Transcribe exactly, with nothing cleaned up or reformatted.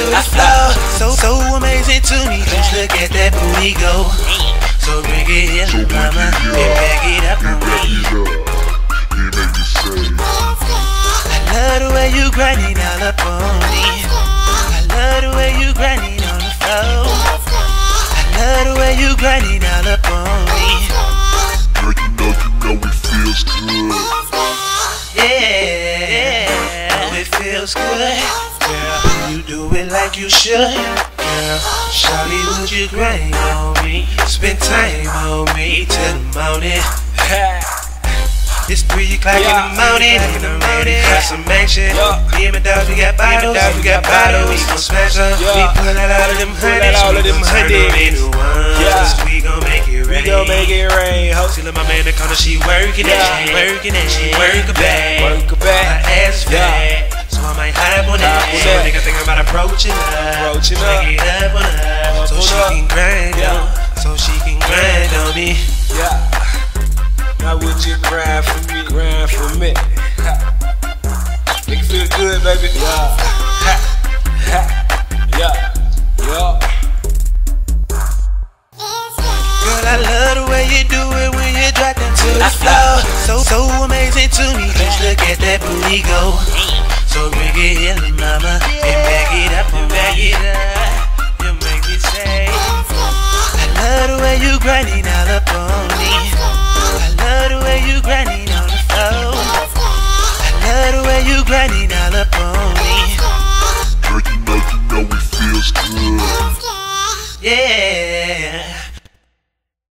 the floor. So, so amazing to me, just look at that booty go. So bring it here, mama, and back it up on me. I love the way you grinding all up on me. I love the way you grinding on the floor. I love the way you grinding all up on me. Girl, you know, you know it feels good. Yeah, yeah, it feels good. Girl, you do it like you should. Girl, shawty, would you grind on me? Spend time on me till the morning. It's three o'clock yeah, in the morning, in the morning. Got some action. Yeah. Me and my dogs, we got bottles. We got bottles. We gon' smash them. Yeah. We pull out all of them hundreds. All of them hundreds. Yeah. We gon' make it rain. We gon' make it rain. Still my man in the corner, she working it. Yeah. She working it. She work her back. Work her back. My ass fat. Yeah. So I might hype on that. So nigga thinking about approaching her. Approaching her. Make it up on her. So she can grind on. So she can grind on me. Yeah. Now would you grind for me, grind for me? Ha. Make it feel good, baby. Yeah. Ha. Ha. Yeah. Yeah. Girl, I love the way you do it when you drop down to the floor. So, so amazing to me. Just look at that booty go. So bring it here, mama, and back it up, and back it up. You make me say, I love the way you grinding all up on me. I love the way you grinding on the floor. I love the way you grinding all up on me. Girl, you know, you know it feels good. Yeah.